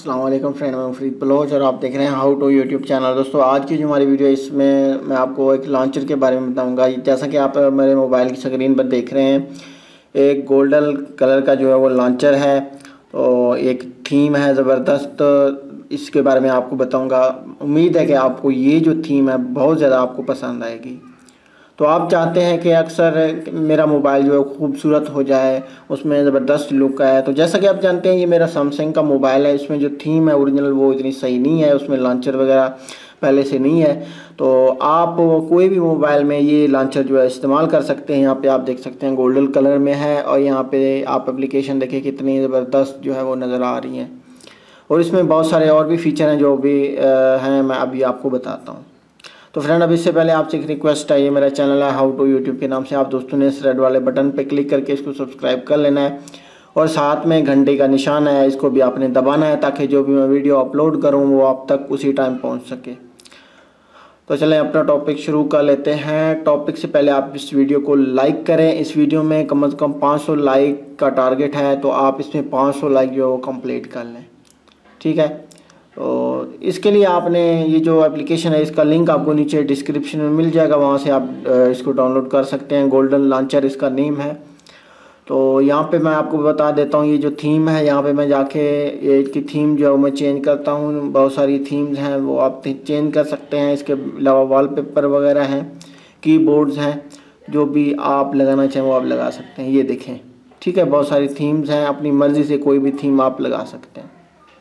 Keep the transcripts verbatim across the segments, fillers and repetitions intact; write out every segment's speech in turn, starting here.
अस्सलाम वालेकुम फ्रेंड, मैं फरीद बलोच और आप देख रहे हैं हाउ टू यूट्यूब चैनल। दोस्तों आज की जो हमारी वीडियो है इसमें मैं आपको एक लॉन्चर के बारे में बताऊंगा। जैसा कि आप मेरे मोबाइल की स्क्रीन पर देख रहे हैं, एक गोल्डन कलर का जो है वो लॉन्चर है, तो एक थीम है ज़बरदस्त, इसके बारे में आपको बताऊँगा। उम्मीद है कि आपको ये जो थीम है बहुत ज़्यादा आपको पसंद आएगी। तो आप चाहते हैं कि अक्सर मेरा मोबाइल जो है खूबसूरत हो जाए, उसमें ज़बरदस्त लुक आए। तो जैसा कि आप जानते हैं ये मेरा सैमसंग का मोबाइल है, इसमें जो थीम है ओरिजिनल वो इतनी सही नहीं है, उसमें लॉन्चर वगैरह पहले से नहीं है। तो आप कोई भी मोबाइल में ये लॉन्चर जो है इस्तेमाल कर सकते हैं। यहाँ पे आप देख सकते हैं गोल्डन कलर में है और यहाँ पे आप एप्लीकेशन देखिए कितनी ज़बरदस्त जो है वो नज़र आ रही हैं, और इसमें बहुत सारे और भी फीचर हैं जो भी हैं, मैं अभी आपको बताता हूँ। तो फ्रेंड, अब इससे पहले आपसे एक रिक्वेस्ट है, ये मेरा चैनल है हाउ टू यूट्यूब के नाम से, आप दोस्तों ने इस रेड वाले बटन पे क्लिक करके इसको सब्सक्राइब कर लेना है और साथ में घंटे का निशान है, इसको भी आपने दबाना है ताकि जो भी मैं वीडियो अपलोड करूं वो आप तक उसी टाइम पहुंच सके। तो चलें अपना टॉपिक शुरू कर लेते हैं। टॉपिक से पहले आप इस वीडियो को लाइक करें। इस वीडियो में कम से कम पाँच सौ लाइक का टारगेट है, तो आप इसमें पाँच सौ लाइक जो है वो कम्प्लीट कर लें, ठीक है। तो इसके लिए आपने ये जो एप्लीकेशन है इसका लिंक आपको नीचे डिस्क्रिप्शन में मिल जाएगा, वहाँ से आप इसको डाउनलोड कर सकते हैं। गोल्डन लॉन्चर इसका नेम है। तो यहाँ पे मैं आपको बता देता हूँ ये जो थीम है, यहाँ पे मैं जाके ये इसकी थीम जो है मैं चेंज करता हूँ। बहुत सारी थीम्स हैं वो आप चेंज कर सकते हैं। इसके अलावा वॉलपेपर वगैरह हैं, कीबोर्ड्स हैं, जो भी आप लगाना चाहें वो आप लगा सकते हैं। ये देखें, ठीक है, बहुत सारी थीम्स हैं, अपनी मर्ज़ी से कोई भी थीम आप लगा सकते हैं,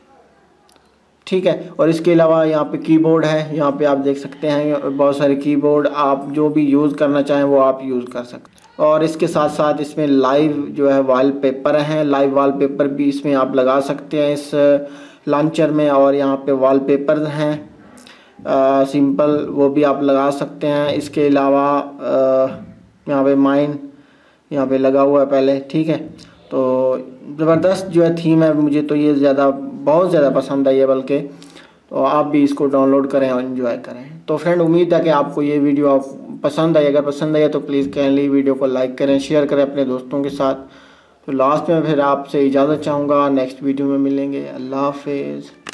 ठीक है। और इसके अलावा यहाँ पे कीबोर्ड है, यहाँ पे आप देख सकते हैं बहुत सारे कीबोर्ड, आप जो भी यूज़ करना चाहें वो आप यूज़ कर सकते हैं। और इसके साथ साथ इसमें लाइव जो है वॉलपेपर हैं, लाइव वॉलपेपर भी इसमें आप लगा सकते हैं इस लॉन्चर में। और यहाँ पे वॉलपेपर हैं सिंपल, वो भी आप लगा सकते हैं। इसके अलावा यहाँ पे माइन यहाँ पे लगा हुआ है पहले, ठीक है। तो ज़बरदस्त जो है थीम है, मुझे तो ये ज़्यादा बहुत ज़्यादा पसंद आई है बल्कि। तो आप भी इसको डाउनलोड करें और एंजॉय करें। तो फ्रेंड, उम्मीद है कि आपको ये वीडियो आप पसंद आई। अगर पसंद आई तो प्लीज़ काइंडली वीडियो को लाइक करें, शेयर करें अपने दोस्तों के साथ। तो लास्ट में फिर आपसे इजाज़त चाहूँगा, नेक्स्ट वीडियो में मिलेंगे। अल्लाह हाफिज़।